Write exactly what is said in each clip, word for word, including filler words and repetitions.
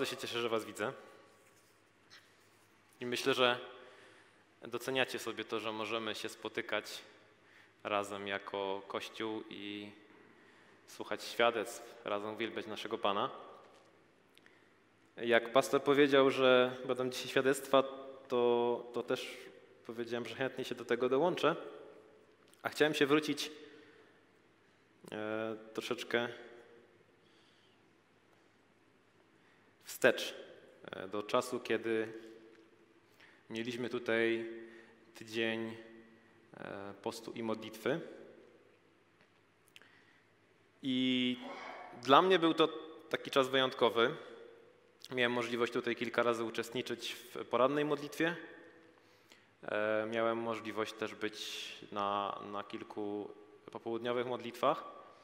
się cieszę, że was widzę. I myślę, że doceniacie sobie to, że możemy się spotykać razem jako Kościół i słuchać świadectw, razem uwielbiać naszego Pana. Jak pastor powiedział, że będą dzisiaj świadectwa, to, to też powiedziałem, że chętnie się do tego dołączę. A chciałem się wrócić e, troszeczkę wstecz e, do czasu, kiedy mieliśmy tutaj tydzień e, postu i modlitwy. I dla mnie był to taki czas wyjątkowy. Miałem możliwość tutaj kilka razy uczestniczyć w porannej modlitwie. E, miałem możliwość też być na, na kilku popołudniowych modlitwach.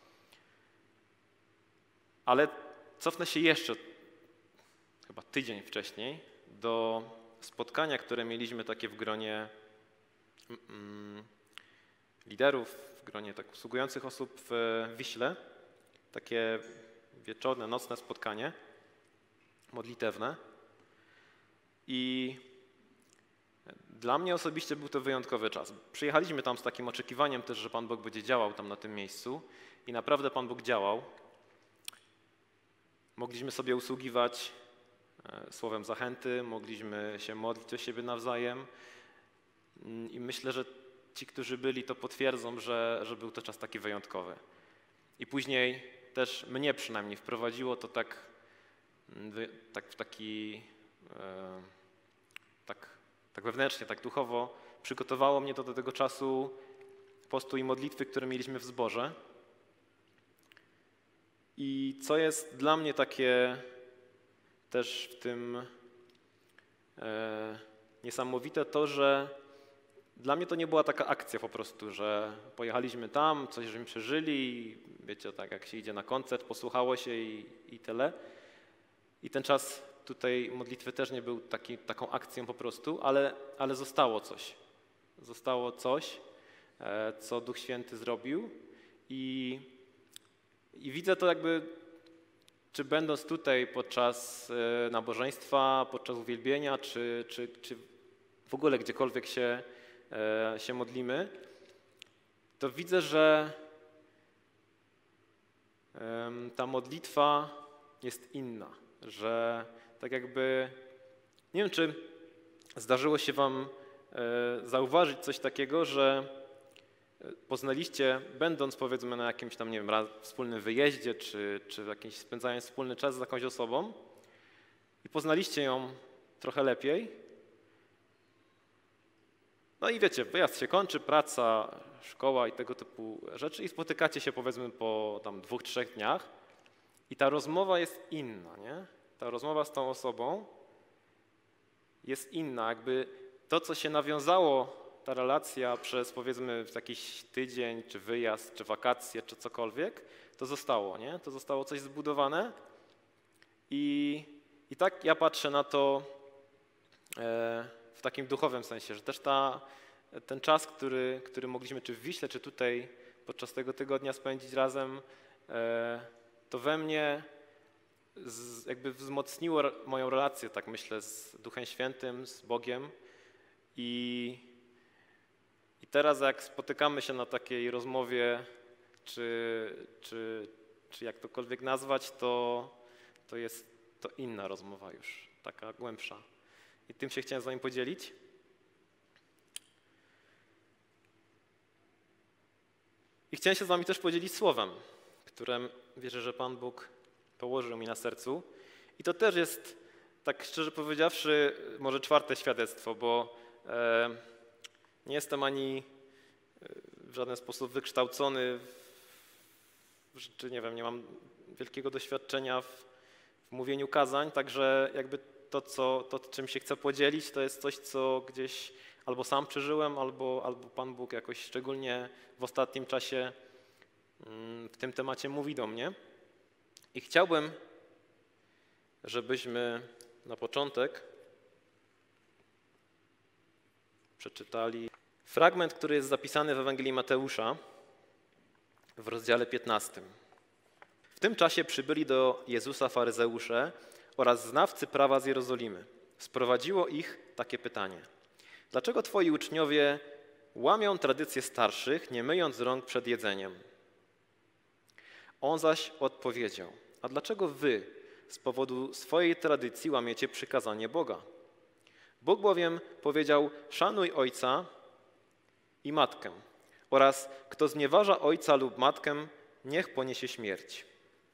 Ale cofnę się jeszcze chyba tydzień wcześniej do spotkania, które mieliśmy takie w gronie mm, liderów, w gronie tak usługujących osób w Wiśle. Takie wieczorne, nocne spotkanie modlitewne. I dla mnie osobiście był to wyjątkowy czas. Przyjechaliśmy tam z takim oczekiwaniem też, że Pan Bóg będzie działał tam na tym miejscu i naprawdę Pan Bóg działał. Mogliśmy sobie usługiwać słowem zachęty, mogliśmy się modlić o siebie nawzajem i myślę, że ci, którzy byli, to potwierdzą, że, że był to czas taki wyjątkowy. I później też mnie przynajmniej wprowadziło to tak, tak w taki, tak, tak wewnętrznie, tak duchowo, przygotowało mnie to do tego czasu postu i modlitwy, które mieliśmy w zborze. I co jest dla mnie takie też w tym e, niesamowite, to, że dla mnie to nie była taka akcja po prostu, że pojechaliśmy tam, coś żeśmy przeżyli, wiecie, tak jak się idzie na koncert, posłuchało się i, i tyle. I ten czas tutaj modlitwy też nie był taki, taką akcją po prostu, ale, ale zostało coś. Zostało coś, e, co Duch Święty zrobił i, i widzę to jakby, czy będąc tutaj podczas e, nabożeństwa, podczas uwielbienia, czy, czy, czy w ogóle gdziekolwiek się, e, się modlimy, to widzę, że e, ta modlitwa jest inna, że tak jakby, nie wiem, czy zdarzyło się wam e, zauważyć coś takiego, że poznaliście, będąc powiedzmy na jakimś tam, nie wiem, raz wspólnym wyjeździe, czy, czy jakimś spędzając wspólny czas z jakąś osobą i poznaliście ją trochę lepiej. No i wiecie, wyjazd się kończy, praca, szkoła i tego typu rzeczy i spotykacie się powiedzmy po tam dwóch, trzech dniach i ta rozmowa jest inna, nie? Ta rozmowa z tą osobą jest inna, jakby to, co się nawiązało, ta relacja przez powiedzmy jakiś tydzień, czy wyjazd, czy wakacje, czy cokolwiek, to zostało, nie? To zostało coś zbudowane i, i tak ja patrzę na to e, w takim duchowym sensie, że też ta, ten czas, który, który mogliśmy czy w Wiśle, czy tutaj podczas tego tygodnia spędzić razem, e, to we mnie z, jakby wzmocniło moją relację, tak myślę, z Duchem Świętym, z Bogiem i I teraz jak spotykamy się na takiej rozmowie, czy, czy, czy jak tokolwiek nazwać, to, to jest to inna rozmowa już, taka głębsza. I tym się chciałem z wami podzielić. I chciałem się z wami też podzielić słowem, które wierzę, że Pan Bóg położył mi na sercu. I to też jest, tak szczerze powiedziawszy, może czwarte świadectwo, bo e, nie jestem ani w żaden sposób wykształcony, czy nie wiem, nie mam wielkiego doświadczenia w, w mówieniu kazań, także jakby to, co, to, czym się chcę podzielić, to jest coś, co gdzieś albo sam przeżyłem, albo, albo Pan Bóg jakoś szczególnie w ostatnim czasie w tym temacie mówi do mnie. I chciałbym, żebyśmy na początek przeczytali fragment, który jest zapisany w Ewangelii Mateusza w rozdziale piętnastym. W tym czasie przybyli do Jezusa faryzeusze, oraz znawcy prawa z Jerozolimy. Sprowadziło ich takie pytanie. Dlaczego twoi uczniowie łamią tradycje starszych, nie myjąc rąk przed jedzeniem? On zaś odpowiedział, a dlaczego wy z powodu swojej tradycji łamiecie przykazanie Boga? Bóg bowiem powiedział, szanuj ojca i matkę oraz kto znieważa ojca lub matkę, niech poniesie śmierć.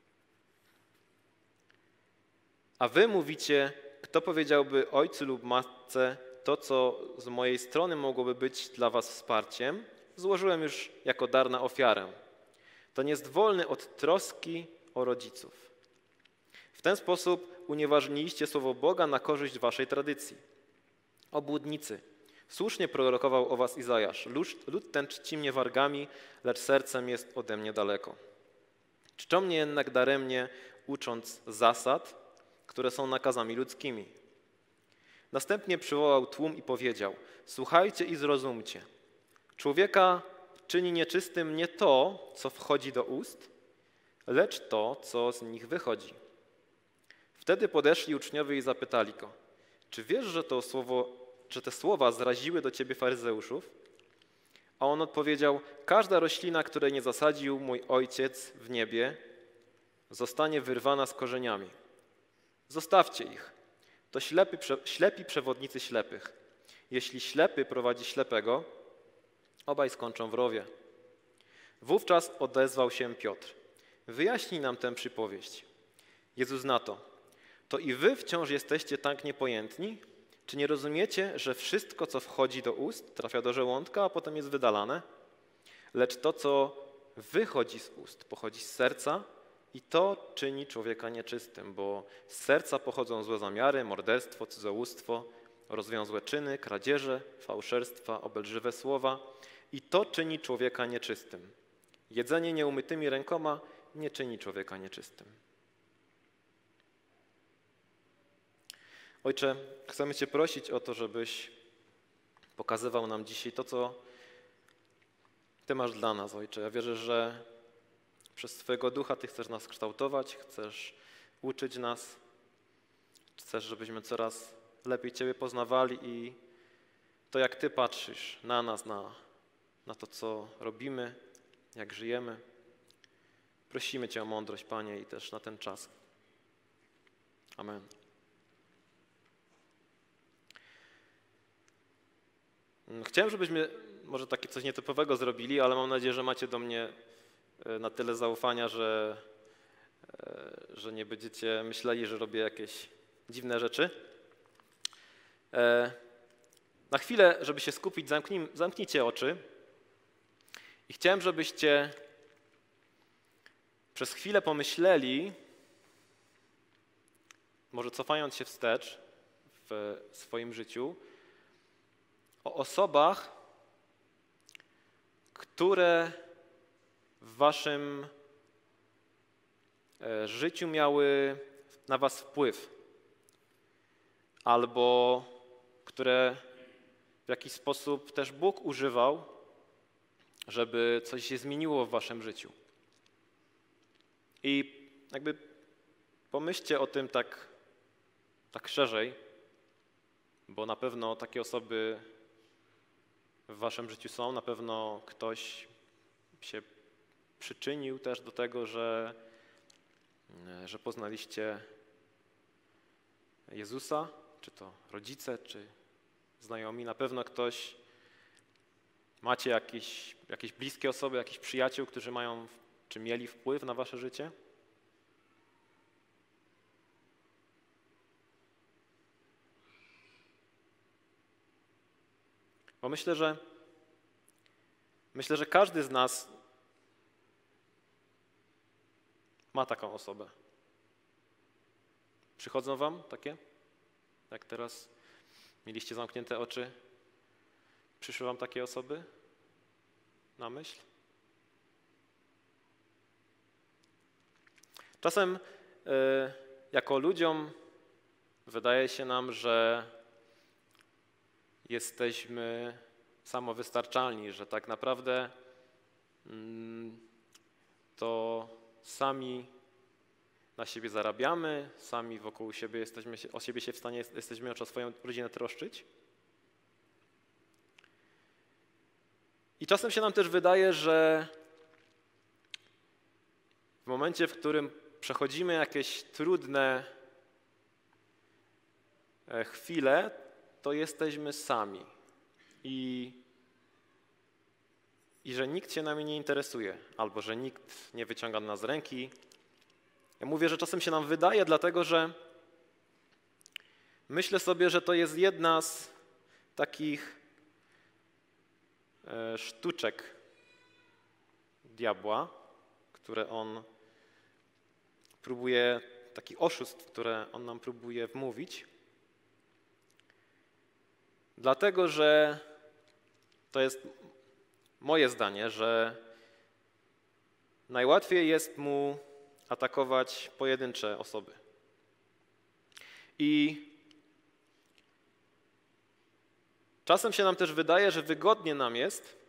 A wy mówicie, kto powiedziałby ojcu lub matce to, co z mojej strony mogłoby być dla was wsparciem, złożyłem już jako dar na ofiarę. To nie jest wolny od troski o rodziców. W ten sposób unieważniliście słowo Boga na korzyść waszej tradycji. Obłudnicy. Słusznie prorokował o was Izajasz. Lud, lud ten czci mnie wargami, lecz sercem jest ode mnie daleko. Czczą mnie jednak daremnie, ucząc zasad, które są nakazami ludzkimi. Następnie przywołał tłum i powiedział, słuchajcie i zrozumcie. Człowieka czyni nieczystym nie to, co wchodzi do ust, lecz to, co z nich wychodzi. Wtedy podeszli uczniowie i zapytali go, czy wiesz, że to słowo, że te słowa zraziły do ciebie faryzeuszów? A on odpowiedział, każda roślina, której nie zasadził mój ojciec w niebie, zostanie wyrwana z korzeniami. Zostawcie ich. To ślepy, ślepi przewodnicy ślepych. Jeśli ślepy prowadzi ślepego, obaj skończą w rowie. Wówczas odezwał się Piotr. Wyjaśnij nam tę przypowieść. Jezus na to. To i wy wciąż jesteście tak niepojętni? Czy nie rozumiecie, że wszystko, co wchodzi do ust, trafia do żołądka, a potem jest wydalane? Lecz to, co wychodzi z ust, pochodzi z serca i to czyni człowieka nieczystym, bo z serca pochodzą złe zamiary, morderstwo, cudzołóstwo, rozwiązłe czyny, kradzieże, fałszerstwa, obelżywe słowa i to czyni człowieka nieczystym. Jedzenie nieumytymi rękoma nie czyni człowieka nieczystym. Ojcze, chcemy Cię prosić o to, żebyś pokazywał nam dzisiaj to, co Ty masz dla nas, Ojcze. Ja wierzę, że przez Twojego Ducha Ty chcesz nas kształtować, chcesz uczyć nas, chcesz, żebyśmy coraz lepiej Ciebie poznawali i to, jak Ty patrzysz na nas, na, na to, co robimy, jak żyjemy. Prosimy Cię o mądrość, Panie, i też na ten czas. Amen. Chciałem, żebyśmy może takie coś nietypowego zrobili, ale mam nadzieję, że macie do mnie na tyle zaufania, że, że nie będziecie myśleli, że robię jakieś dziwne rzeczy. Na chwilę, żeby się skupić, zamknij, zamknijcie oczy i chciałem, żebyście przez chwilę pomyśleli, może cofając się wstecz w swoim życiu, o osobach, które w waszym życiu miały na was wpływ, albo które w jakiś sposób też Bóg używał, żeby coś się zmieniło w waszym życiu. I jakby pomyślcie o tym tak, tak szerzej, bo na pewno takie osoby w waszym życiu są, na pewno ktoś się przyczynił też do tego, że, że poznaliście Jezusa, czy to rodzice, czy znajomi. Na pewno ktoś, macie jakieś, jakieś bliskie osoby, jakichś przyjaciół, którzy mają, czy mieli wpływ na wasze życie. Bo myślę, że myślę, że każdy z nas ma taką osobę. Przychodzą wam takie? Jak teraz mieliście zamknięte oczy? Przyszły wam takie osoby na myśl? Czasem y, jako ludziom wydaje się nam, że jesteśmy samowystarczalni, że tak naprawdę mm, to sami na siebie zarabiamy, sami wokół siebie jesteśmy, o siebie się w stanie jesteśmy o swoją rodzinę troszczyć. I czasem się nam też wydaje, że w momencie, w którym przechodzimy jakieś trudne chwile, to jesteśmy sami i, i że nikt się nami nie interesuje, albo że nikt nie wyciąga nas z ręki. Ja mówię, że czasem się nam wydaje, dlatego że myślę sobie, że to jest jedna z takich sztuczek diabła, które on próbuje, takich oszustw, które on nam próbuje wmówić. Dlatego, że to jest moje zdanie, że najłatwiej jest mu atakować pojedyncze osoby. I czasem się nam też wydaje, że wygodnie nam jest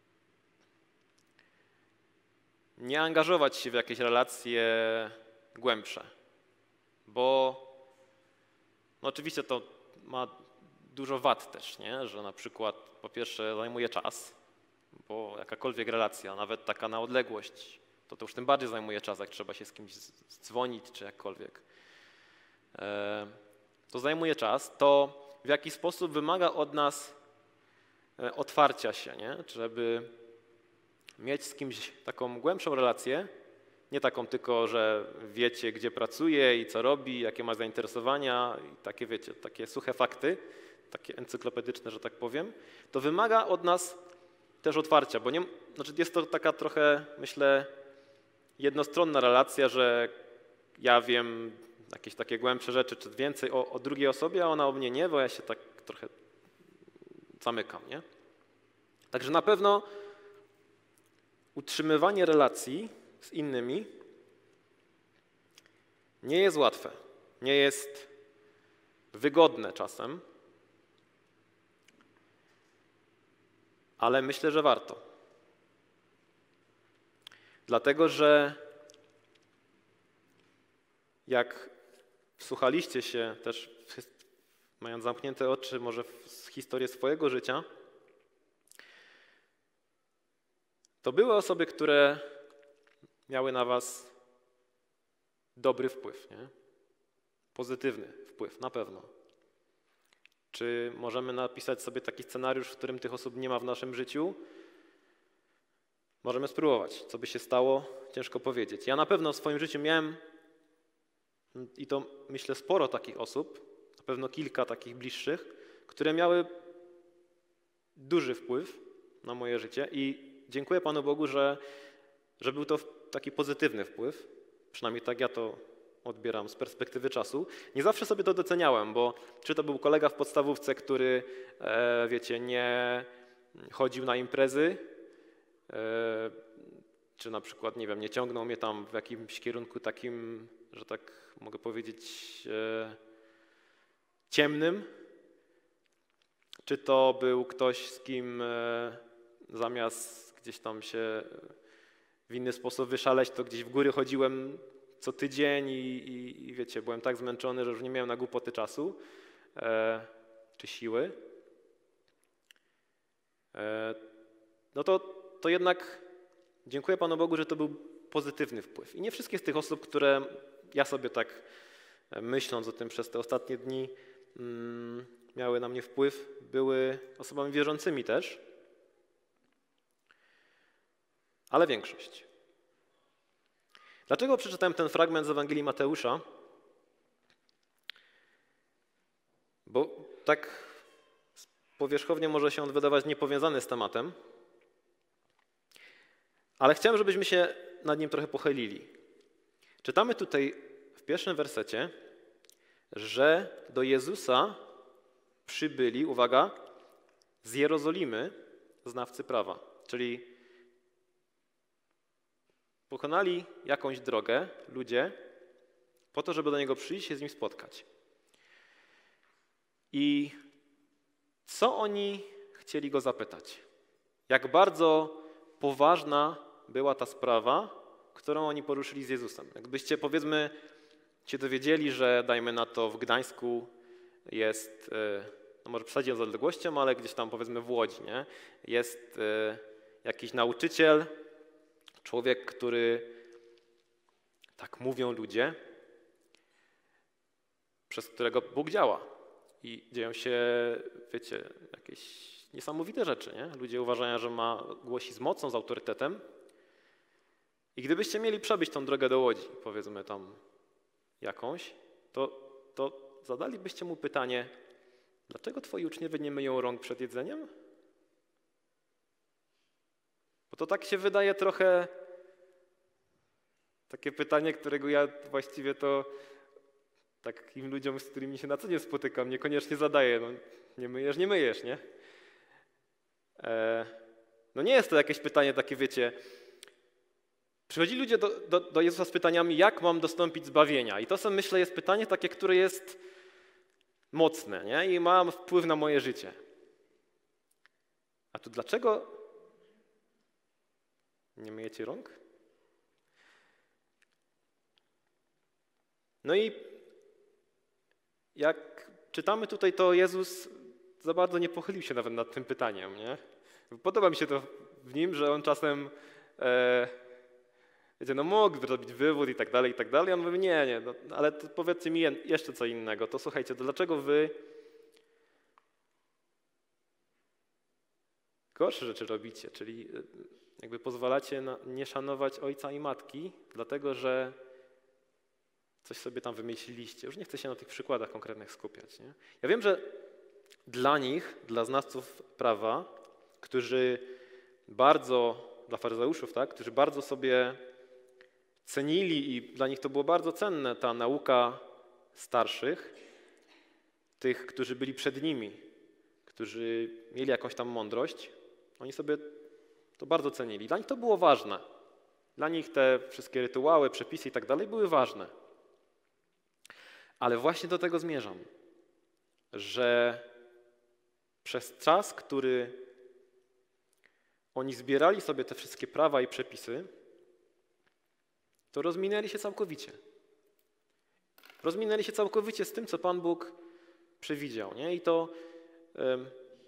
nie angażować się w jakieś relacje głębsze, bo no oczywiście to ma dużo wad też, nie? Że na przykład po pierwsze zajmuje czas, bo jakakolwiek relacja, nawet taka na odległość, to to już tym bardziej zajmuje czas, jak trzeba się z kimś dzwonić czy jakkolwiek. To zajmuje czas, to w jakiś sposób wymaga od nas otwarcia się, nie? Żeby mieć z kimś taką głębszą relację, nie taką tylko, że wiecie, gdzie pracuje i co robi, jakie ma zainteresowania i takie, wiecie, takie suche fakty, takie encyklopedyczne, że tak powiem, to wymaga od nas też otwarcia, bo nie, znaczy jest to taka trochę, myślę, jednostronna relacja, że ja wiem jakieś takie głębsze rzeczy, czy więcej o, o drugiej osobie, a ona o mnie nie, bo ja się tak trochę zamykam, nie? Także na pewno utrzymywanie relacji z innymi nie jest łatwe, nie jest wygodne czasem, ale myślę, że warto. Dlatego, że jak wsłuchaliście się też, mając zamknięte oczy, może w historię swojego życia, to były osoby, które miały na was dobry wpływ, nie? Pozytywny wpływ, na pewno. Czy możemy napisać sobie taki scenariusz, w którym tych osób nie ma w naszym życiu? Możemy spróbować. Co by się stało? Ciężko powiedzieć. Ja na pewno w swoim życiu miałem, i to myślę sporo takich osób, na pewno kilka takich bliższych, które miały duży wpływ na moje życie i dziękuję Panu Bogu, że, że był to taki pozytywny wpływ. Przynajmniej tak ja to odbieram z perspektywy czasu. Nie zawsze sobie to doceniałem, bo czy to był kolega w podstawówce, który, e, wiecie, nie chodził na imprezy, e, czy na przykład, nie wiem, nie ciągnął mnie tam w jakimś kierunku takim, że tak mogę powiedzieć, e, ciemnym, czy to był ktoś, z kim e, zamiast gdzieś tam się w inny sposób wyszaleć, to gdzieś w góry chodziłem co tydzień i, i, i wiecie, byłem tak zmęczony, że już nie miałem na głupoty czasu e, czy siły. E, no to, to jednak dziękuję Panu Bogu, że to był pozytywny wpływ. I nie wszystkie z tych osób, które ja sobie tak myśląc o tym przez te ostatnie dni mm, miały na mnie wpływ, były osobami wierzącymi też, ale większość. Dlaczego przeczytałem ten fragment z Ewangelii Mateusza? Bo tak powierzchownie może się on wydawać niepowiązany z tematem, ale chciałem, żebyśmy się nad nim trochę pochylili. Czytamy tutaj w pierwszym wersecie, że do Jezusa przybyli, uwaga, z Jerozolimy znawcy prawa, czyli pokonali jakąś drogę ludzie po to, żeby do Niego przyjść i się z Nim spotkać. I co oni chcieli Go zapytać? Jak bardzo poważna była ta sprawa, którą oni poruszyli z Jezusem? Jakbyście, powiedzmy, się dowiedzieli, że dajmy na to w Gdańsku jest, no może przesadziłem z odległością, ale gdzieś tam powiedzmy w Łodzi, nie? Jest jakiś nauczyciel, człowiek, który, tak mówią ludzie, przez którego Bóg działa. I dzieją się, wiecie, jakieś niesamowite rzeczy, nie? Ludzie uważają, że ma głosi z mocą, z autorytetem. I gdybyście mieli przebyć tą drogę do Łodzi, powiedzmy tam jakąś, to, to zadalibyście mu pytanie, dlaczego twoi uczniowie nie myją rąk przed jedzeniem? Bo to tak się wydaje trochę takie pytanie, którego ja właściwie to takim ludziom, z którymi się na co dzień spotykam, niekoniecznie zadaję. No, nie myjesz, nie myjesz, nie? E, no nie jest to jakieś pytanie takie, wiecie, przychodzili ludzie do, do, do Jezusa z pytaniami, jak mam dostąpić zbawienia? I to sobie myślę jest pytanie takie, które jest mocne, nie? I ma wpływ na moje życie. A tu dlaczego nie myjecie rąk? No i jak czytamy tutaj, to Jezus za bardzo nie pochylił się nawet nad tym pytaniem, nie? Podoba mi się to w nim, że on czasem e, wiecie, no mógł zrobić wywód i tak dalej, i tak dalej. On mówi, nie, nie, no, ale to powiedzcie mi jeszcze co innego. To słuchajcie, to dlaczego wy gorsze rzeczy robicie, czyli jakby pozwalacie na nie szanować ojca i matki, dlatego że coś sobie tam wymyśliliście. Już nie chcę się na tych przykładach konkretnych skupiać. Nie? Ja wiem, że dla nich, dla znawców prawa, którzy bardzo, dla faryzeuszów, tak, którzy bardzo sobie cenili i dla nich to było bardzo cenne, ta nauka starszych, tych, którzy byli przed nimi, którzy mieli jakąś tam mądrość, oni sobie to bardzo cenili. Dla nich to było ważne. Dla nich te wszystkie rytuały, przepisy i tak dalej były ważne. Ale właśnie do tego zmierzam, że przez czas, który oni zbierali sobie te wszystkie prawa i przepisy, to rozminęli się całkowicie. Rozminęli się całkowicie z tym, co Pan Bóg przewidział. Nie? I to um,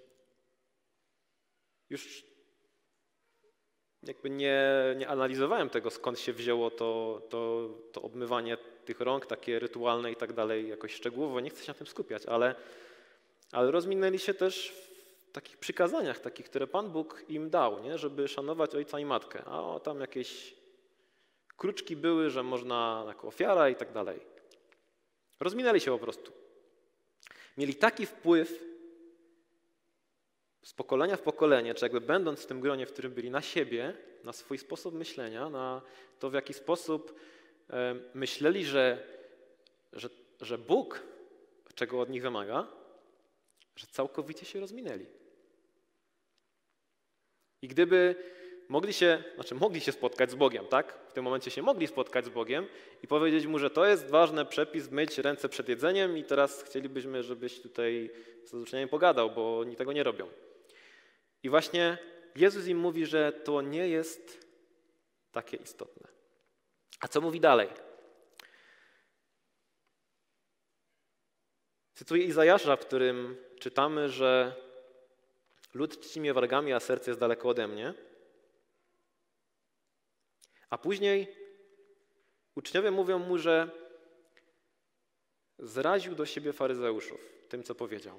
już jakby nie, nie analizowałem tego, skąd się wzięło to, to, to obmywanie tych rąk, takie rytualne i tak dalej, jakoś szczegółowo. Nie chcę się na tym skupiać, ale, ale rozminęli się też w takich przykazaniach, takich, które Pan Bóg im dał, nie? Żeby szanować ojca i matkę. A o, tam jakieś kruczki były, że można jako ofiara i tak dalej. Rozminęli się po prostu. Mieli taki wpływ z pokolenia w pokolenie, czy jakby będąc w tym gronie, w którym byli, na siebie, na swój sposób myślenia, na to, w jaki sposób e, myśleli, że, że, że Bóg czego od nich wymaga, że całkowicie się rozminęli. I gdyby mogli się, znaczy mogli się spotkać z Bogiem, tak? W tym momencie się mogli spotkać z Bogiem i powiedzieć mu, że to jest ważny przepis, myć ręce przed jedzeniem i teraz chcielibyśmy, żebyś tutaj z uczniami pogadał, bo oni tego nie robią. I właśnie Jezus im mówi, że to nie jest takie istotne. A co mówi dalej? Cytuję Izajasza, w którym czytamy, że lud czci mnie wargami, a serce jest daleko ode mnie. A później uczniowie mówią mu, że zraził do siebie faryzeuszów tym, co powiedział.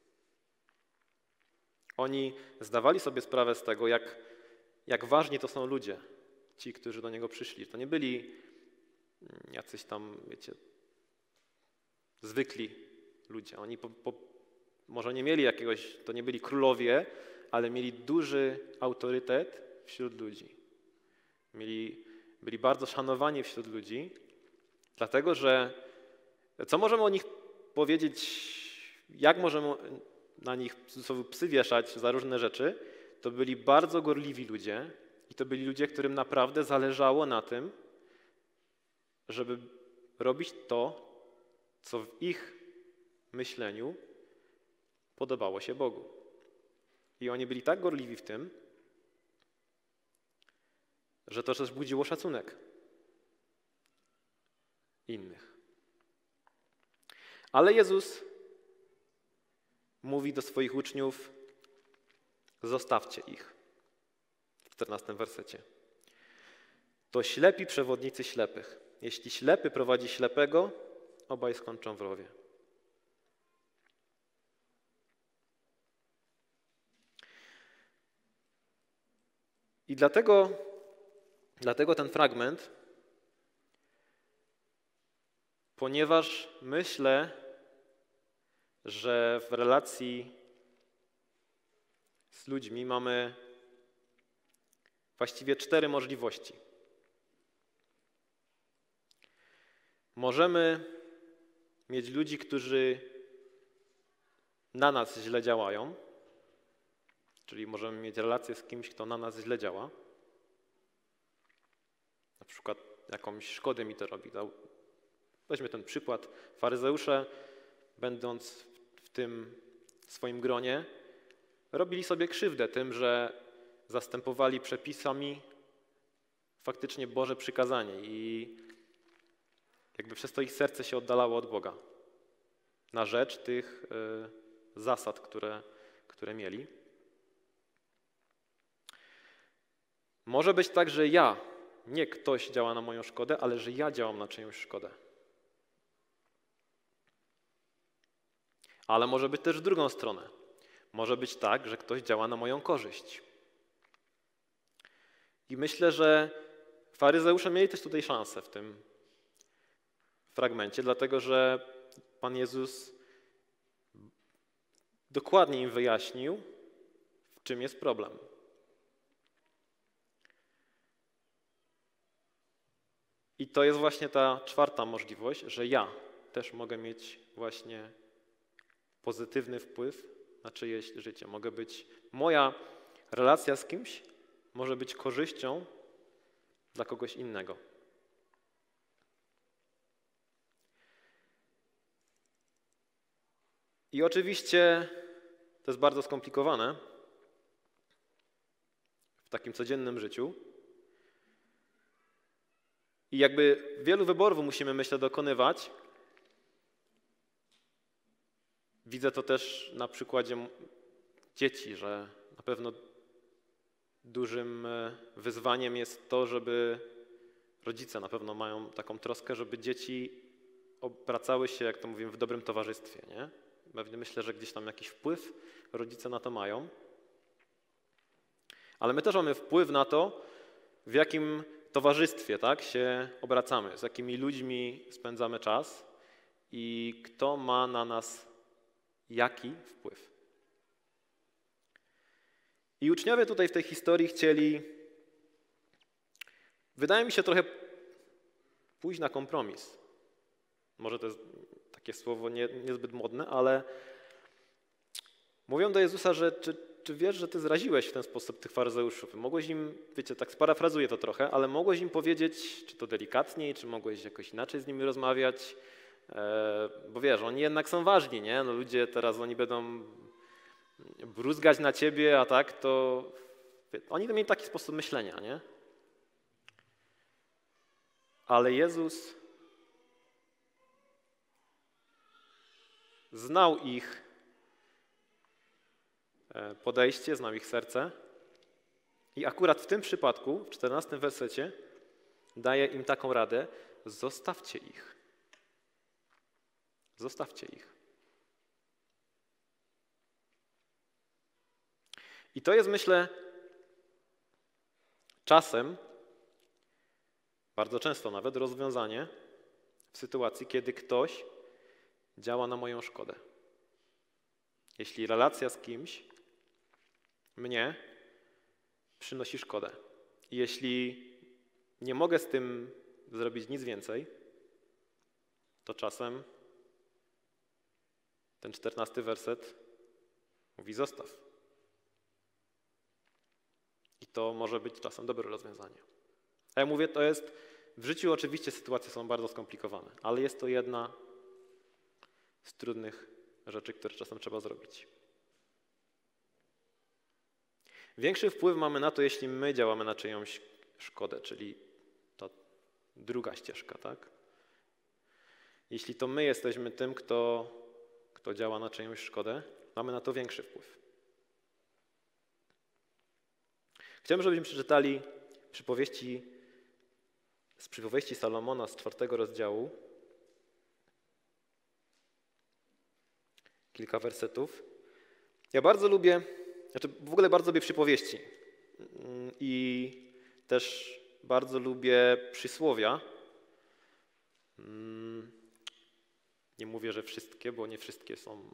Oni zdawali sobie sprawę z tego, jak, jak ważni to są ludzie, ci, którzy do Niego przyszli. To nie byli jacyś tam, wiecie, zwykli ludzie. Oni po, po, może nie mieli jakiegoś, to nie byli królowie, ale mieli duży autorytet wśród ludzi. Mieli, byli bardzo szanowani wśród ludzi, dlatego że co możemy o nich powiedzieć, jak możemy na nich psy wieszać za różne rzeczy, to byli bardzo gorliwi ludzie i to byli ludzie, którym naprawdę zależało na tym, żeby robić to, co w ich myśleniu podobało się Bogu. I oni byli tak gorliwi w tym, że to też budziło szacunek innych. Ale Jezus mówi do swoich uczniów: zostawcie ich. W czternastym wersecie. To ślepi przewodnicy ślepych. Jeśli ślepy prowadzi ślepego, obaj skończą w rowie. I dlatego, dlatego ten fragment, ponieważ myślę, że w relacji z ludźmi mamy właściwie cztery możliwości. Możemy mieć ludzi, którzy na nas źle działają, czyli możemy mieć relację z kimś, kto na nas źle działa. Na przykład jakąś szkodę mi to robi. Weźmy ten przykład. Faryzeusze, będąc w tym swoim gronie, robili sobie krzywdę tym, że zastępowali przepisami faktycznie Boże przykazanie i jakby przez to ich serce się oddalało od Boga na rzecz tych y, zasad, które, które mieli. Może być tak, że ja, nie ktoś działa na moją szkodę, ale że ja działam na czyjąś szkodę. Ale może być też w drugą stronę. Może być tak, że ktoś działa na moją korzyść. I myślę, że faryzeusze mieli też tutaj szansę w tym fragmencie, dlatego że Pan Jezus dokładnie im wyjaśnił, w czym jest problem. I to jest właśnie ta czwarta możliwość, że ja też mogę mieć właśnie pozytywny wpływ na czyjeś życie. Mogę być, moja relacja z kimś może być korzyścią dla kogoś innego. I oczywiście to jest bardzo skomplikowane w takim codziennym życiu. I jakby wielu wyborów musimy, myślę, dokonywać. Widzę to też na przykładzie dzieci, że na pewno dużym wyzwaniem jest to, żeby rodzice na pewno mają taką troskę, żeby dzieci obracały się, jak to mówimy, w dobrym towarzystwie, nie? Pewnie myślę, że gdzieś tam jakiś wpływ rodzice na to mają. Ale my też mamy wpływ na to, w jakim towarzystwie, tak, się obracamy, z jakimi ludźmi spędzamy czas i kto ma na nas jaki wpływ. I uczniowie tutaj w tej historii chcieli, wydaje mi się, trochę pójść na kompromis. Może to jest takie słowo nie, niezbyt modne, ale mówią do Jezusa, że czy, czy wiesz, że ty zraziłeś w ten sposób tych faryzeuszów? Mogłeś im, wiecie, tak sparafrazuję to trochę, ale mogłeś im powiedzieć, czy to delikatniej, czy mogłeś jakoś inaczej z nimi rozmawiać, e, bo wiesz, oni jednak są ważni, nie? No ludzie teraz, oni będą bruzgać na ciebie, a tak to... Oni mieli taki sposób myślenia, nie? Ale Jezus znał ich podejście, znał ich serce i akurat w tym przypadku, w czternastym wersecie, daje im taką radę: zostawcie ich. Zostawcie ich. I to jest, myślę, czasem, bardzo często nawet, rozwiązanie w sytuacji, kiedy ktoś działa na moją szkodę. Jeśli relacja z kimś mnie przynosi szkodę. I jeśli nie mogę z tym zrobić nic więcej, to czasem ten czternasty werset mówi: zostaw. I to może być czasem dobre rozwiązanie. A ja mówię, to jest, w życiu oczywiście sytuacje są bardzo skomplikowane, ale jest to jedna z trudnych rzeczy, które czasem trzeba zrobić. Większy wpływ mamy na to, jeśli my działamy na czyjąś szkodę, czyli ta druga ścieżka, tak? jeśli to my jesteśmy tym, kto, kto działa na czyjąś szkodę, mamy na to większy wpływ. Chciałbym, żebyśmy przeczytali przypowieści, z przypowieści Salomona z czwartego rozdziału kilka wersetów. Ja bardzo lubię, znaczy w ogóle bardzo lubię przypowieści i też bardzo lubię przysłowia. Nie mówię, że wszystkie, bo nie wszystkie są,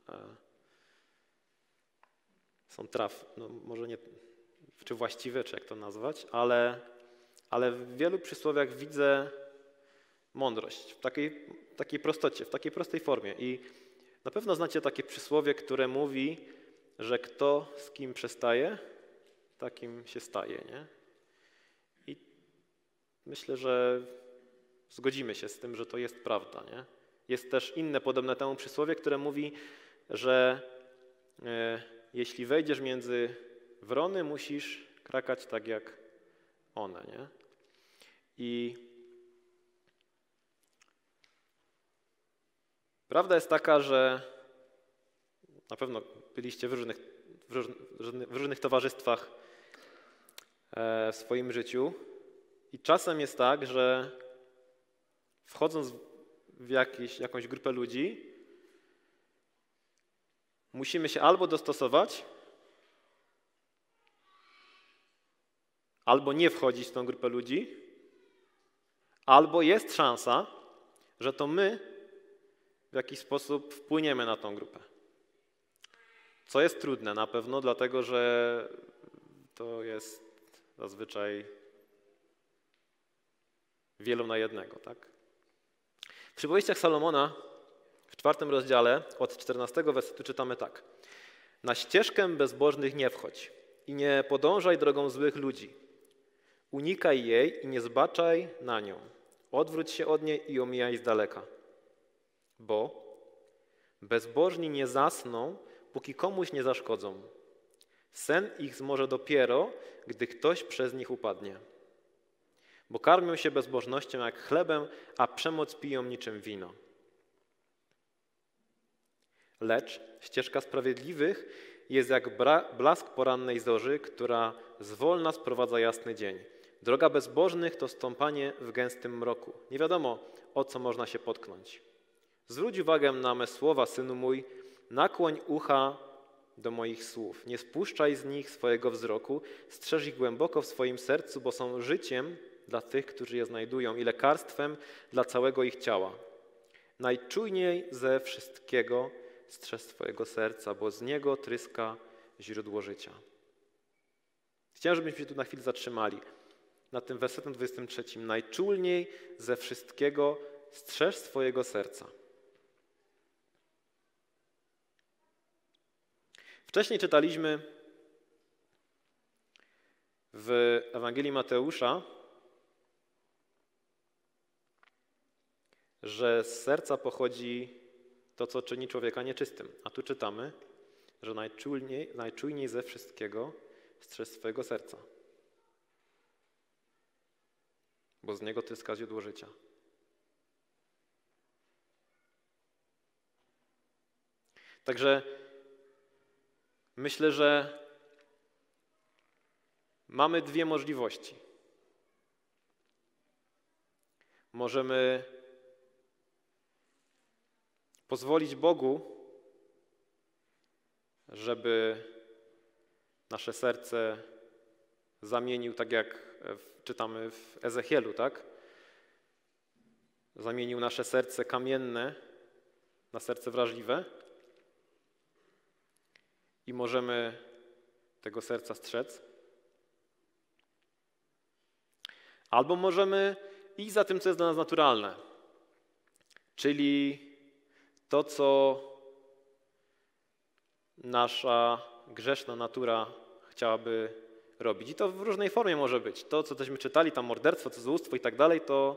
są traf, no może nie, czy właściwe, czy jak to nazwać, ale, ale w wielu przysłowiach widzę mądrość w takiej, takiej prostocie, w takiej prostej formie. I na pewno znacie takie przysłowie, które mówi, że kto z kim przestaje, takim się staje, nie? I myślę, że zgodzimy się z tym, że to jest prawda, nie? Jest też inne podobne temu przysłowie, które mówi, że e, jeśli wejdziesz między wrony, musisz krakać tak jak one, nie? I prawda jest taka, że na pewno byliście w różnych, w różnych, w różnych towarzystwach w swoim życiu i czasem jest tak, że wchodząc w jakiś, jakąś grupę ludzi, musimy się albo dostosować, albo nie wchodzić w tą grupę ludzi, albo jest szansa, że to my w jakiś sposób wpłyniemy na tą grupę. Co jest trudne na pewno, dlatego że to jest zazwyczaj wielu na jednego, tak? W przypowieściach Salomona w czwartym rozdziale od czternastego wersetu czytamy tak. Na ścieżkę bezbożnych nie wchodź i nie podążaj drogą złych ludzi. Unikaj jej i nie zbaczaj na nią. Odwróć się od niej i omijaj z daleka. Bo bezbożni nie zasną, póki komuś nie zaszkodzą. Sen ich zmoże dopiero, gdy ktoś przez nich upadnie. Bo karmią się bezbożnością jak chlebem, a przemoc piją niczym wino. Lecz ścieżka sprawiedliwych jest jak blask porannej zorzy, która zwolna sprowadza jasny dzień. Droga bezbożnych to stąpanie w gęstym mroku. Nie wiadomo, o co można się potknąć. Zwróć uwagę na me słowa, synu mój, nakłoń ucha do moich słów. Nie spuszczaj z nich swojego wzroku, strzeż ich głęboko w swoim sercu, bo są życiem dla tych, którzy je znajdują i lekarstwem dla całego ich ciała. Najczujniej ze wszystkiego strzeż swojego serca, bo z niego tryska źródło życia. Chciałem, żebyśmy się tu na chwilę zatrzymali. Na tym wersetem dwudziestym trzecim. Najczulniej ze wszystkiego strzeż swojego serca. Wcześniej czytaliśmy w Ewangelii Mateusza, że z serca pochodzi to, co czyni człowieka nieczystym. A tu czytamy, że najczulniej, najczujniej ze wszystkiego strzeż swojego serca, bo z niego tryska źródło życia. Także myślę, że mamy dwie możliwości. Możemy pozwolić Bogu, żeby nasze serce zamienił, tak jak czytamy w Ezechielu, tak? Zamienił nasze serce kamienne na serce wrażliwe i możemy tego serca strzec. Albo możemy iść za tym, co jest dla nas naturalne, czyli to, co nasza grzeszna natura chciałaby robić. I to w różnej formie może być. To, co tośmy czytali, tam morderstwo, cudzołóstwo i tak dalej, to,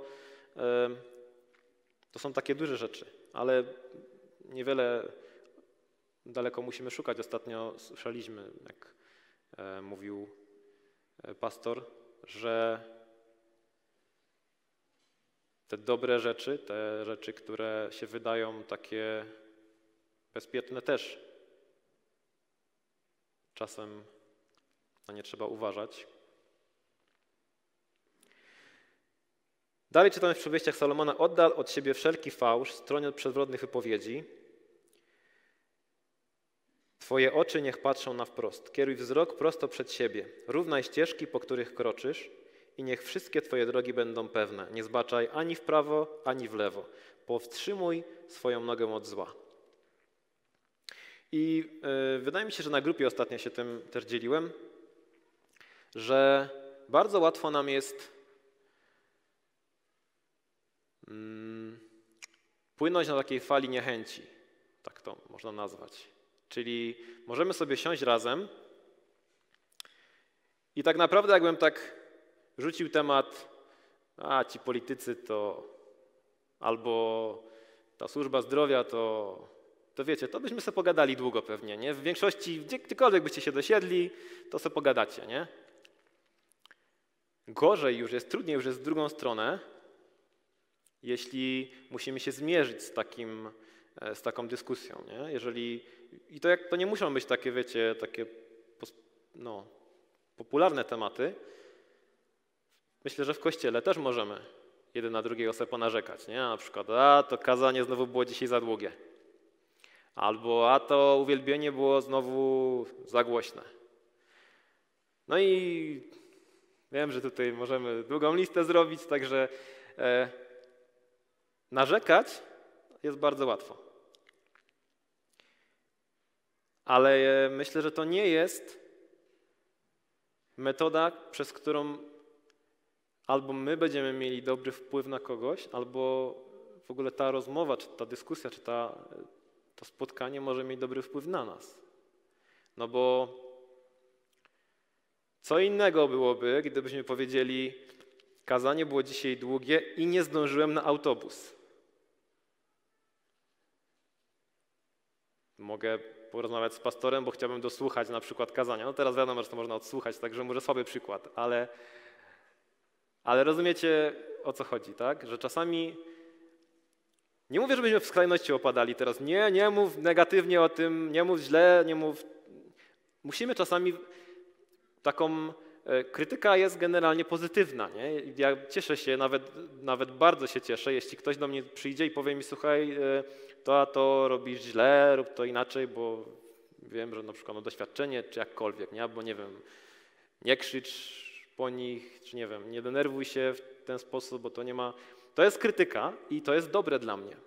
to są takie duże rzeczy, ale niewiele daleko musimy szukać. Ostatnio słyszeliśmy, jak mówił pastor, że te dobre rzeczy, te rzeczy, które się wydają takie bezpieczne też. Czasem na nie trzeba uważać. Dalej czytamy w przypowieściach Salomona: oddal od siebie wszelki fałsz, stroń od przewrotnych wypowiedzi. Twoje oczy niech patrzą na wprost. Kieruj wzrok prosto przed siebie. Równaj ścieżki, po których kroczysz i niech wszystkie Twoje drogi będą pewne. Nie zbaczaj ani w prawo, ani w lewo. Powstrzymuj swoją nogę od zła. I yy, wydaje mi się, że na grupie ostatnio się tym też dzieliłem, że bardzo łatwo nam jest mm, płynąć na takiej fali niechęci, tak to można nazwać. Czyli możemy sobie siąść razem i tak naprawdę jakbym tak rzucił temat, a ci politycy to albo ta służba zdrowia to, to wiecie, to byśmy sobie pogadali długo pewnie, nie? W większości, gdziekolwiek byście się dosiedli, to sobie pogadacie, nie? Gorzej już jest, trudniej już jest w drugą stronę, jeśli musimy się zmierzyć z takim, z taką dyskusją, nie? Jeżeli, i to, jak, to nie muszą być takie, wiecie, takie no, popularne tematy. Myślę, że w Kościele też możemy jeden na drugiego sobie ponarzekać, nie? Na przykład, a to kazanie znowu było dzisiaj za długie. Albo a to uwielbienie było znowu za głośne. No i wiem, że tutaj możemy długą listę zrobić, także e, narzekać jest bardzo łatwo. Ale myślę, że to nie jest metoda, przez którą albo my będziemy mieli dobry wpływ na kogoś, albo w ogóle ta rozmowa, czy ta dyskusja, czy ta, to spotkanie może mieć dobry wpływ na nas. No bo co innego byłoby, gdybyśmy powiedzieli, kazanie było dzisiaj długie i nie zdążyłem na autobus. Mogę porozmawiać z pastorem, bo chciałbym dosłuchać na przykład kazania. No teraz wiadomo, że to można odsłuchać, także może słaby przykład, ale, ale rozumiecie, o co chodzi, tak? Że czasami, nie mówię, żebyśmy w skrajności opadali teraz, nie, nie mów negatywnie o tym, nie mów źle, nie mów... Musimy czasami, taką, krytyka jest generalnie pozytywna, nie? Ja cieszę się, nawet, nawet bardzo się cieszę, jeśli ktoś do mnie przyjdzie i powie mi, słuchaj, to a to robisz źle, rób to inaczej, bo wiem, że na przykład mam doświadczenie, czy jakkolwiek, nie? Albo nie wiem, nie krzycz po nich, czy nie wiem, nie denerwuj się w ten sposób, bo to nie ma... To jest krytyka i to jest dobre dla mnie.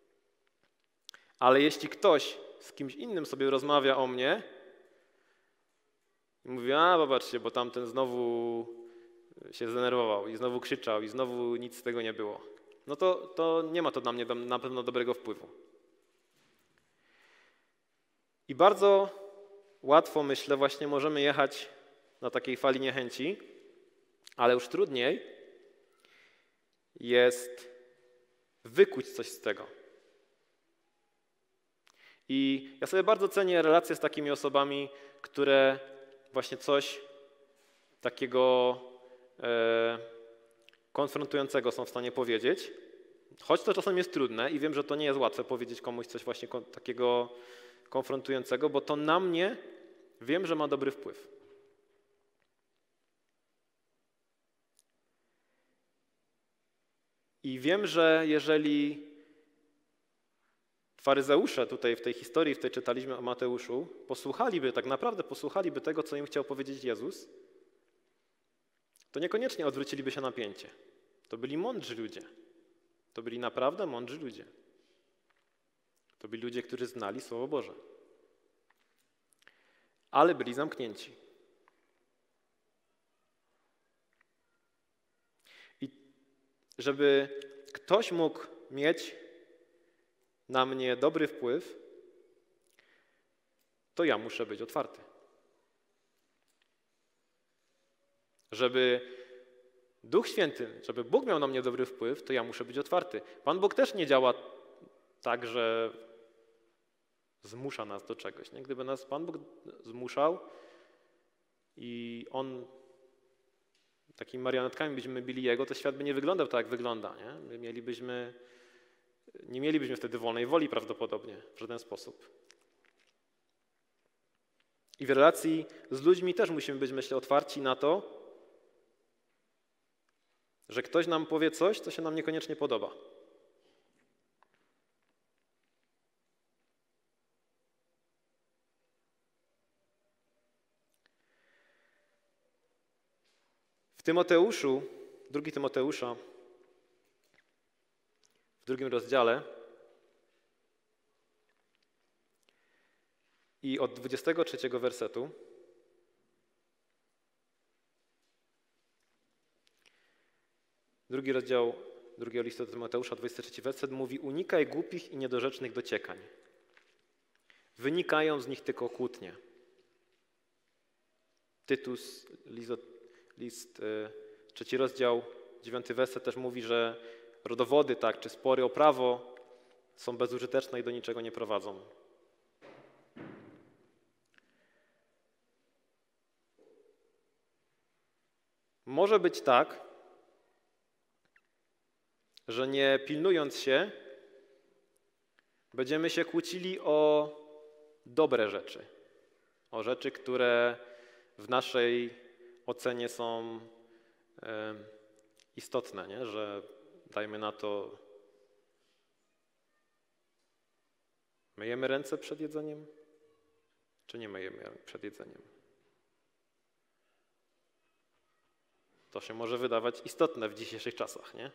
Ale jeśli ktoś z kimś innym sobie rozmawia o mnie i mówi, a zobaczcie, bo tamten znowu się zdenerwował i znowu krzyczał i znowu nic z tego nie było, no to, to nie ma to dla mnie na pewno dobrego wpływu. I bardzo łatwo, myślę, właśnie możemy jechać na takiej fali niechęci, ale już trudniej jest wykuć coś z tego. I ja sobie bardzo cenię relacje z takimi osobami, które właśnie coś takiego e, konfrontującego są w stanie powiedzieć, choć to czasem jest trudne i wiem, że to nie jest łatwe powiedzieć komuś coś właśnie takiego konfrontującego, bo to na mnie wiem, że ma dobry wpływ. I wiem, że jeżeli faryzeusze tutaj w tej historii, w tej czytaliśmy o Mateuszu, posłuchaliby, tak naprawdę posłuchaliby tego, co im chciał powiedzieć Jezus, to niekoniecznie odwróciliby się na pięcie. To byli mądrzy ludzie. To byli naprawdę mądrzy ludzie. To byli ludzie, którzy znali Słowo Boże. Ale byli zamknięci. I żeby ktoś mógł mieć na mnie dobry wpływ, to ja muszę być otwarty. Żeby Duch Święty, żeby Bóg miał na mnie dobry wpływ, to ja muszę być otwarty. Pan Bóg też nie działa tak, że zmusza nas do czegoś. Nie? Gdyby nas Pan Bóg zmuszał i On takimi marionetkami byśmy bili Jego, to świat by nie wyglądał tak, jak wygląda. Nie? My mielibyśmy, nie mielibyśmy wtedy wolnej woli prawdopodobnie w żaden sposób. I w relacji z ludźmi też musimy być, myślę, otwarci na to, że ktoś nam powie coś, co się nam niekoniecznie podoba. W Tymoteuszu, drugi Tymoteusza, w drugim rozdziale i od dwudziestego trzeciego wersetu drugi rozdział drugiego listu do Tymoteusza, dwudziesty trzeci werset mówi: unikaj głupich i niedorzecznych dociekań. Wynikają z nich tylko kłótnie. Tytus, list, list trzeci rozdział, dziewiąty werset też mówi, że rodowody, tak, czy spory o prawo są bezużyteczne i do niczego nie prowadzą. Może być tak, że nie pilnując się, będziemy się kłócili o dobre rzeczy, o rzeczy, które w naszej ocenie są e, istotne, nie? Że dajmy na to, myjemy ręce przed jedzeniem, czy nie myjemy przed jedzeniem? To się może wydawać istotne w dzisiejszych czasach, nie?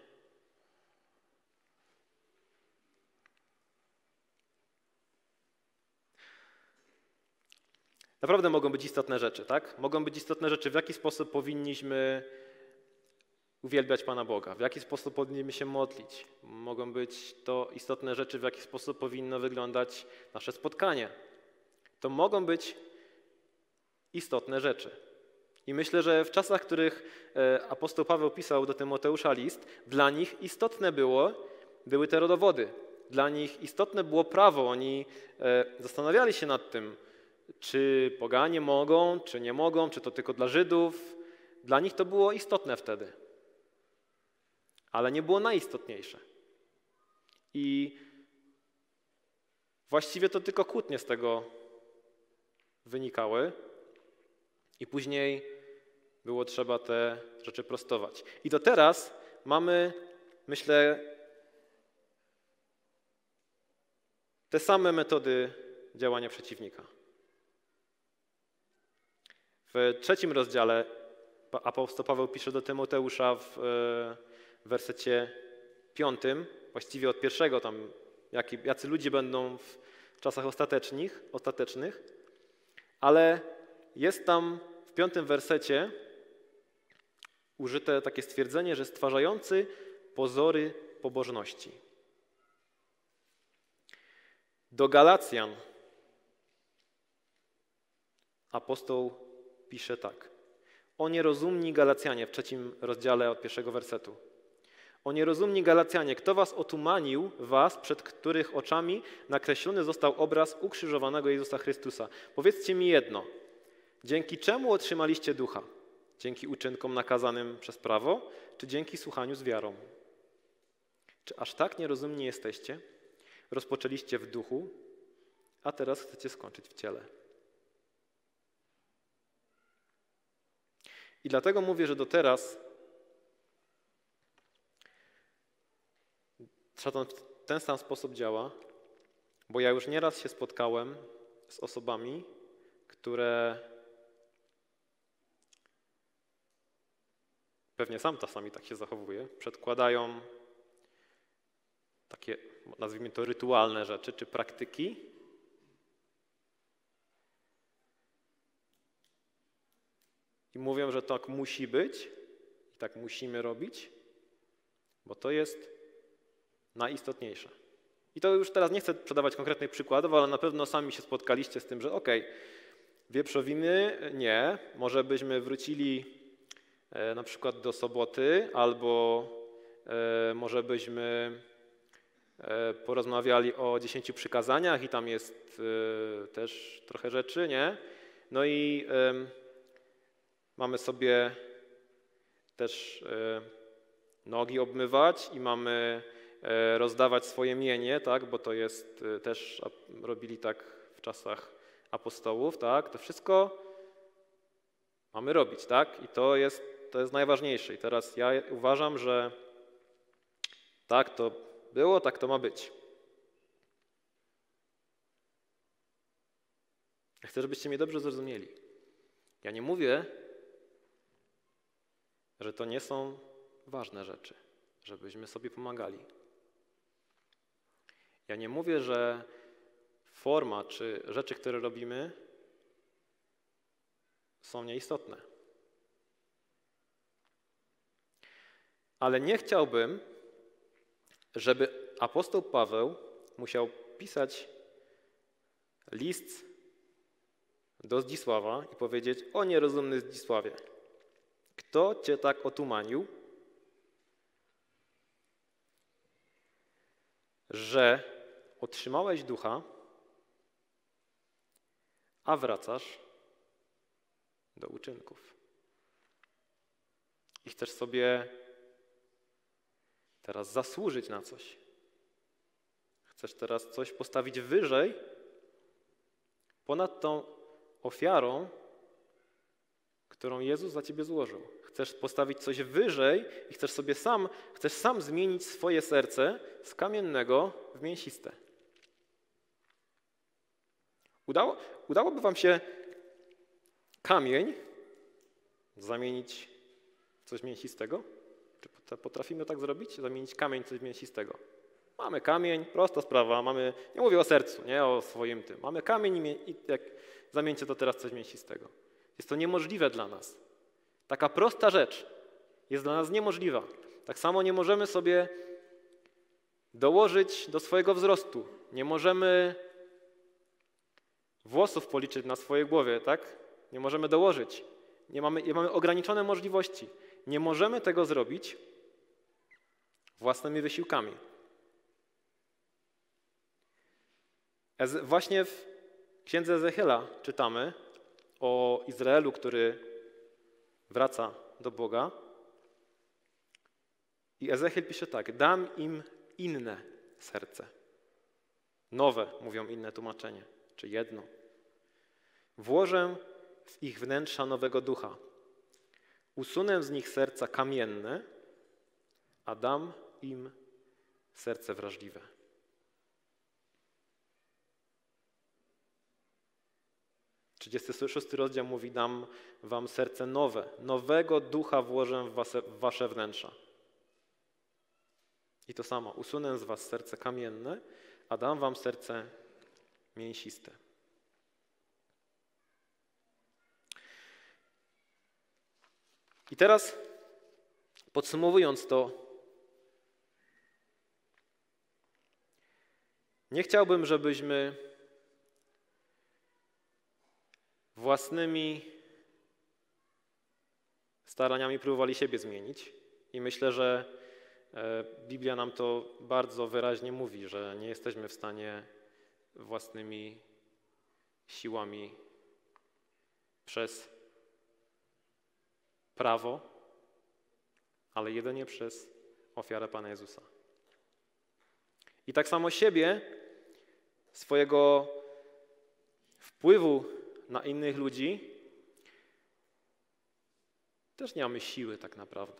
Naprawdę mogą być istotne rzeczy, tak? Mogą być istotne rzeczy, w jaki sposób powinniśmy uwielbiać Pana Boga, w jaki sposób powinniśmy się modlić. Mogą być to istotne rzeczy, w jaki sposób powinno wyglądać nasze spotkanie. To mogą być istotne rzeczy. I myślę, że w czasach, w których apostoł Paweł pisał do Tymoteusza list, dla nich istotne było, były te rodowody. Dla nich istotne było prawo. Oni zastanawiali się nad tym, czy poganie mogą, czy nie mogą, czy to tylko dla Żydów. Dla nich to było istotne wtedy. Ale nie było najistotniejsze. I właściwie to tylko kłótnie z tego wynikały. I później było trzeba te rzeczy prostować. I do teraz mamy, myślę, te same metody działania przeciwnika. W trzecim rozdziale apostoł Paweł pisze do Tymoteusza w wersecie piątym, właściwie od pierwszego tam, jaki, jacy ludzie będą w czasach ostatecznych, ostatecznych, ale jest tam w piątym wersecie użyte takie stwierdzenie, że stwarzający pozory pobożności. Do Galacjan apostoł pisze tak. O nierozumni Galacjanie w trzecim rozdziale od pierwszego wersetu. O nierozumni Galacjanie, kto was otumanił, was, przed których oczami nakreślony został obraz ukrzyżowanego Jezusa Chrystusa? Powiedzcie mi jedno. Dzięki czemu otrzymaliście ducha? Dzięki uczynkom nakazanym przez prawo, czy dzięki słuchaniu z wiarą? Czy aż tak nierozumni jesteście? Rozpoczęliście w duchu, a teraz chcecie skończyć w ciele. I dlatego mówię, że do teraz szatan w ten sam sposób działa, bo ja już nieraz się spotkałem z osobami, które pewnie sam czasami tak się zachowuje, przedkładają takie, nazwijmy to, rytualne rzeczy czy praktyki i mówią, że tak musi być i tak musimy robić, bo to jest najistotniejsze. I to już teraz nie chcę podawać konkretnych przykładów, ale na pewno sami się spotkaliście z tym, że okej, okay, wieprzowiny nie, może byśmy wrócili e, na przykład do soboty, albo e, może byśmy e, porozmawiali o dziesięciu przykazaniach i tam jest e, też trochę rzeczy, nie? No i e, mamy sobie też e, nogi obmywać i mamy e, rozdawać swoje mienie, tak? Bo to jest e, też, a, robili tak w czasach apostołów, tak? To wszystko mamy robić, tak? I to jest, to jest najważniejsze. I teraz ja uważam, że tak to było, tak to ma być. Ja chcę, żebyście mnie dobrze zrozumieli. Ja nie mówię, że to nie są ważne rzeczy, żebyśmy sobie pomagali. Ja nie mówię, że forma czy rzeczy, które robimy, są nieistotne. Ale nie chciałbym, żeby apostoł Paweł musiał pisać list do Zdzisława i powiedzieć: o nierozumny Zdzisławie, kto cię tak otumanił, że otrzymałeś ducha, a wracasz do uczynków. I chcesz sobie teraz zasłużyć na coś. Chcesz teraz coś postawić wyżej, ponad tą ofiarą, którą Jezus za ciebie złożył. Chcesz postawić coś wyżej i chcesz sobie sam, chcesz sam zmienić swoje serce z kamiennego w mięsiste. Udało, udałoby wam się kamień zamienić w coś mięsistego? Czy potrafimy tak zrobić? Zamienić kamień w coś mięsistego? Mamy kamień, prosta sprawa, mamy, nie mówię o sercu, nie o swoim tym. Mamy kamień i, i jak zamieńcie to teraz w coś mięsistego. Jest to niemożliwe dla nas. Taka prosta rzecz jest dla nas niemożliwa. Tak samo nie możemy sobie dołożyć do swojego wzrostu. Nie możemy włosów policzyć na swojej głowie, tak? Nie możemy dołożyć. Nie mamy, nie mamy ograniczone możliwości. Nie możemy tego zrobić własnymi wysiłkami. Eze- właśnie w księdze Ezechiela czytamy o Izraelu, który wraca do Boga. I Ezechiel pisze tak: dam im inne serce. Nowe, mówią inne tłumaczenie, czy jedno. Włożę w ich wnętrza nowego ducha. Usunę z nich serca kamienne, a dam im serce wrażliwe. trzydziesty szósty rozdział mówi: dam wam serce nowe, nowego ducha włożę w wasze, w wasze wnętrza. I to samo, usunę z was serce kamienne, a dam wam serce mięsiste. I teraz, podsumowując to, nie chciałbym, żebyśmy własnymi staraniami próbowali siebie zmienić. I myślę, że Biblia nam to bardzo wyraźnie mówi, że nie jesteśmy w stanie własnymi siłami przez prawo, ale jedynie przez ofiarę Pana Jezusa. I tak samo siebie, swojego wpływu na innych ludzi, też nie mamy siły tak naprawdę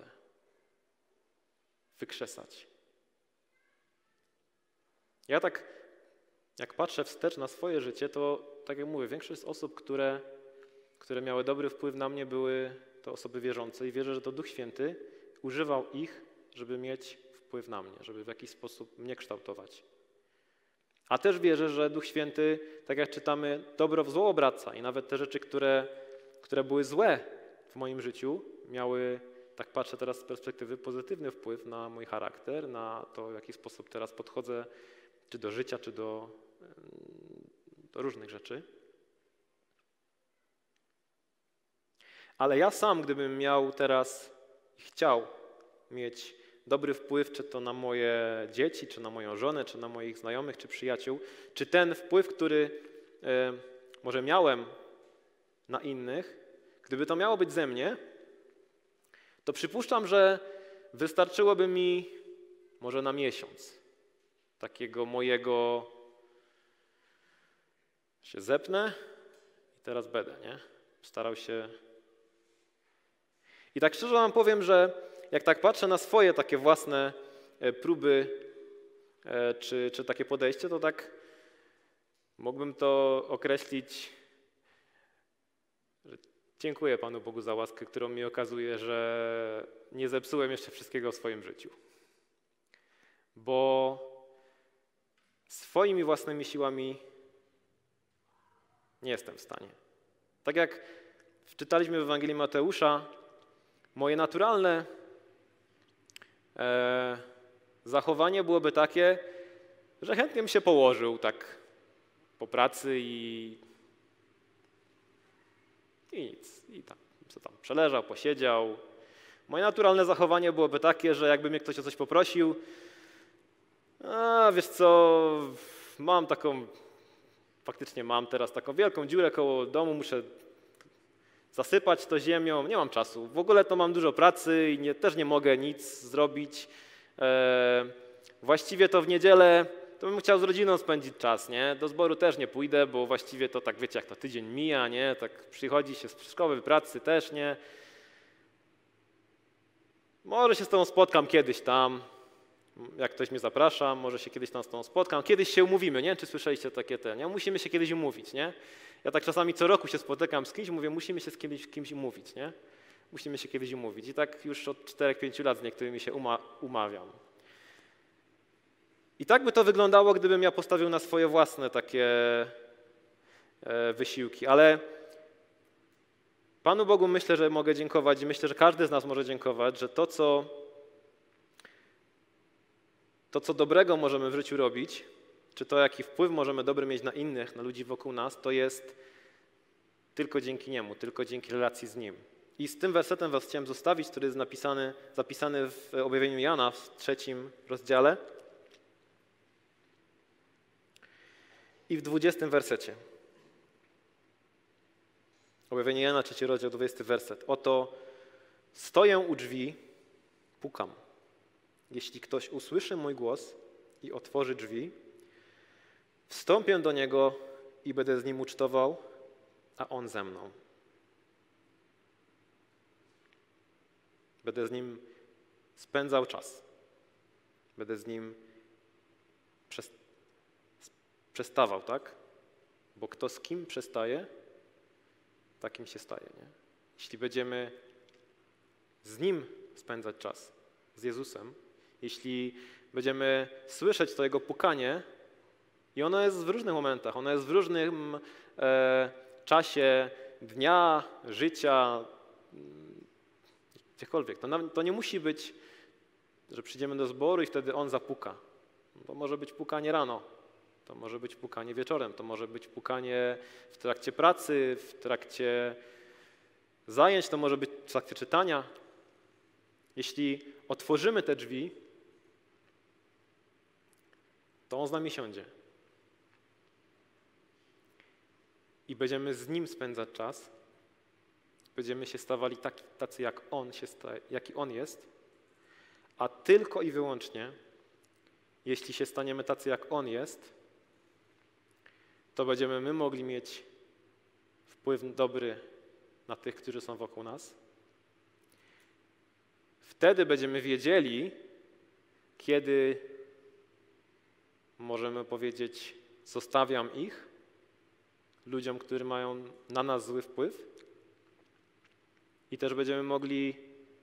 wykrzesać. Ja tak, jak patrzę wstecz na swoje życie, to tak jak mówię, większość osób, które, które miały dobry wpływ na mnie, były to osoby wierzące i wierzę, że to Duch Święty używał ich, żeby mieć wpływ na mnie, żeby w jakiś sposób mnie kształtować. A też wierzę, że Duch Święty, tak jak czytamy, dobro w zło obraca i nawet te rzeczy, które, które były złe w moim życiu, miały, tak patrzę teraz z perspektywy, pozytywny wpływ na mój charakter, na to, w jaki sposób teraz podchodzę czy do życia, czy do, do różnych rzeczy. Ale ja sam, gdybym miał teraz, chciał mieć dobry wpływ, czy to na moje dzieci, czy na moją żonę, czy na moich znajomych, czy przyjaciół, czy ten wpływ, który e, może miałem na innych, gdyby to miało być ze mnie, to przypuszczam, że wystarczyłoby mi może na miesiąc takiego mojego się zepnę i teraz będę, nie? Starał się. I tak szczerze wam powiem, że jak tak patrzę na swoje takie własne próby czy, czy takie podejście, to tak mógłbym to określić, że dziękuję Panu Bogu za łaskę, którą mi okazuje, że nie zepsułem jeszcze wszystkiego w swoim życiu. Bo swoimi własnymi siłami nie jestem w stanie. Tak jak czytaliśmy w Ewangelii Mateusza, moje naturalne e, zachowanie byłoby takie, że chętnie bym się położył tak po pracy i, i nic. I tam, co tam przeleżał, posiedział. Moje naturalne zachowanie byłoby takie, że jakby mnie ktoś o coś poprosił, a wiesz co, mam taką, faktycznie mam teraz taką wielką dziurę koło domu, muszę zasypać to ziemią, nie mam czasu. W ogóle to mam dużo pracy i nie, też nie mogę nic zrobić. E, właściwie to w niedzielę to bym chciał z rodziną spędzić czas, nie? Do zboru też nie pójdę, bo właściwie to tak wiecie, jak to tydzień mija, nie? Tak przychodzi się z szkoły, pracy też, nie? Może się z tobą spotkam kiedyś tam, jak ktoś mnie zaprasza, może się kiedyś tam z tobą spotkam, kiedyś się umówimy, nie? Czy słyszeliście takie te, nie? Musimy się kiedyś umówić, nie? Ja tak czasami co roku się spotykam z kimś, mówię, musimy się z kimś, kimś umówić, nie? Musimy się kiedyś umówić. I tak już od czterech pięciu lat z niektórymi się uma, umawiam. I tak by to wyglądało, gdybym ja postawił na swoje własne takie e, wysiłki. Ale Panu Bogu myślę, że mogę dziękować i myślę, że każdy z nas może dziękować, że to, co, to, co dobrego możemy w życiu robić, czy to, jaki wpływ możemy dobry mieć na innych, na ludzi wokół nas, to jest tylko dzięki Niemu, tylko dzięki relacji z Nim. I z tym wersetem was chciałem zostawić, który jest napisany, zapisany w objawieniu Jana w trzecim rozdziale i w dwudziestym wersecie. Objawienie Jana, trzeci rozdział, dwudziesty werset. Oto stoję u drzwi, pukam. Jeśli ktoś usłyszy mój głos i otworzy drzwi, wstąpię do niego i będę z nim ucztował, a on ze mną. Będę z nim spędzał czas. Będę z nim przestawał, tak? Bo kto z kim przestaje, takim się staje, nie? Jeśli będziemy z Nim spędzać czas, z Jezusem, jeśli będziemy słyszeć to Jego pukanie, i ono jest w różnych momentach, ono jest w różnym e, czasie dnia, życia, gdziekolwiek. To, to nie musi być, że przyjdziemy do zboru i wtedy On zapuka. To może być pukanie rano, to może być pukanie wieczorem, to może być pukanie w trakcie pracy, w trakcie zajęć, to może być w trakcie czytania. Jeśli otworzymy te drzwi, to On z nami siądzie. I będziemy z Nim spędzać czas, będziemy się stawali tak, tacy, jak On się staje, jaki On jest, a tylko i wyłącznie, jeśli się staniemy tacy, jak On jest, to będziemy my mogli mieć wpływ dobry na tych, którzy są wokół nas. Wtedy będziemy wiedzieli, kiedy możemy powiedzieć, zostawiam ich, ludziom, którzy mają na nas zły wpływ. I też będziemy mogli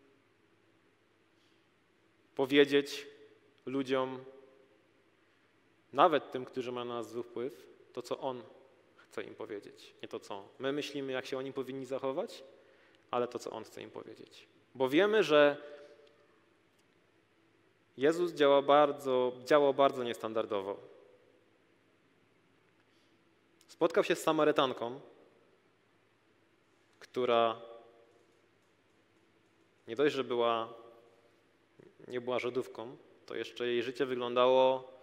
powiedzieć ludziom, nawet tym, którzy mają na nas zły wpływ, to, co On chce im powiedzieć. Nie to, co my myślimy, jak się oni powinni zachować, ale to, co On chce im powiedzieć. Bo wiemy, że Jezus działa bardzo, działał bardzo niestandardowo. Spotkał się z Samarytanką, która nie dość, że była, nie była Żydówką, to jeszcze jej życie wyglądało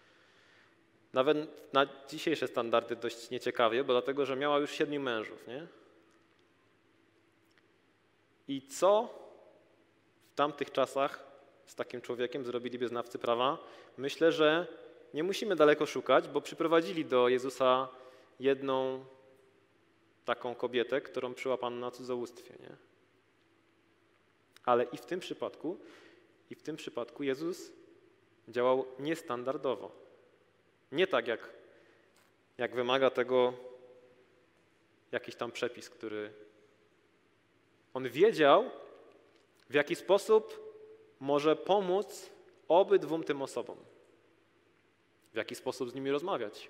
nawet na dzisiejsze standardy dość nieciekawie, bo dlatego, że miała już siedmiu mężów, nie? I co tamtych czasach z takim człowiekiem zrobiliby znawcy prawa? Myślę, że nie musimy daleko szukać, bo przyprowadzili do Jezusa jedną taką kobietę, którą przyłapano na cudzołóstwie, nie? Ale i w tym przypadku, i w tym przypadku Jezus działał niestandardowo. Nie tak, jak, jak wymaga tego jakiś tam przepis, który... On wiedział, w jaki sposób może pomóc obydwóm tym osobom. W jaki sposób z nimi rozmawiać.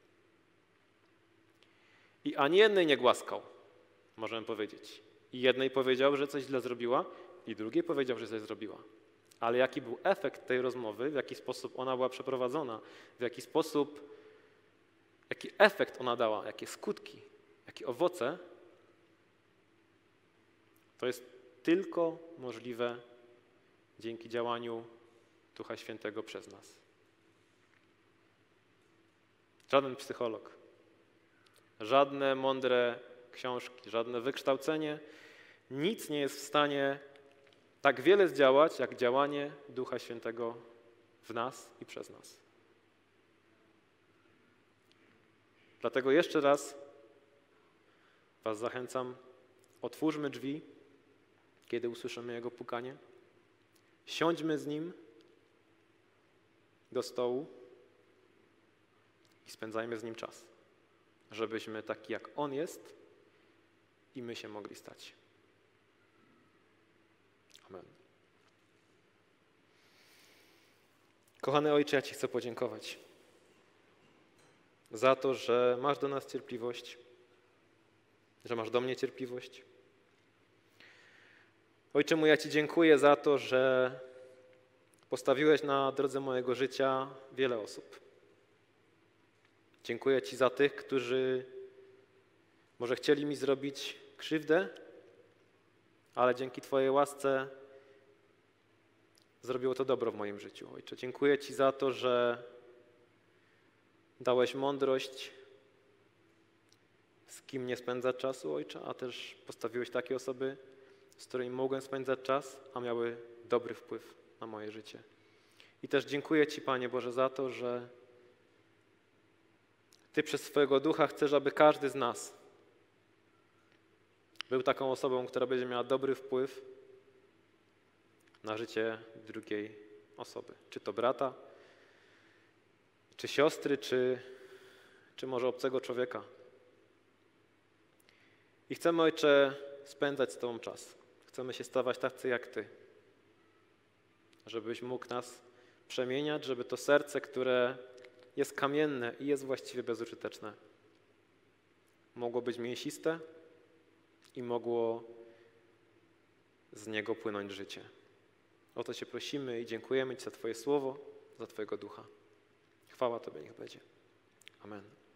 I ani jednej nie głaskał, możemy powiedzieć. I jednej powiedział, że coś źle zrobiła, i drugiej powiedział, że coś zrobiła. Ale jaki był efekt tej rozmowy, w jaki sposób ona była przeprowadzona, w jaki sposób, jaki efekt ona dała, jakie skutki, jakie owoce, to jest tylko możliwe dzięki działaniu Ducha Świętego przez nas. Żaden psycholog, żadne mądre książki, żadne wykształcenie, nic nie jest w stanie tak wiele zdziałać, jak działanie Ducha Świętego w nas i przez nas. Dlatego jeszcze raz was zachęcam, otwórzmy drzwi, kiedy usłyszymy Jego pukanie. Siądźmy z Nim do stołu i spędzajmy z Nim czas, żebyśmy taki jak On jest i my się mogli stać. Amen. Kochany Ojcze, ja Ci chcę podziękować za to, że masz do nas cierpliwość, że masz do mnie cierpliwość. Ojcze mój, ja Ci dziękuję za to, że postawiłeś na drodze mojego życia wiele osób. Dziękuję Ci za tych, którzy może chcieli mi zrobić krzywdę, ale dzięki Twojej łasce zrobiło to dobro w moim życiu. Ojcze, dziękuję Ci za to, że dałeś mądrość, z kim nie spędzać czasu, Ojcze, a też postawiłeś takie osoby, z którymi mogłem spędzać czas, a miały dobry wpływ na moje życie. I też dziękuję Ci, Panie Boże, za to, że Ty przez swojego Ducha chcesz, aby każdy z nas był taką osobą, która będzie miała dobry wpływ na życie drugiej osoby. Czy to brata, czy siostry, czy, czy może obcego człowieka. I chcemy, Ojcze, spędzać z Tobą czas. Chcemy się stawać tacy jak Ty. Żebyś mógł nas przemieniać, żeby to serce, które jest kamienne i jest właściwie bezużyteczne, mogło być mięsiste i mogło z niego płynąć życie. O to Cię prosimy i dziękujemy Ci za Twoje słowo, za Twojego Ducha. Chwała Tobie niech będzie. Amen.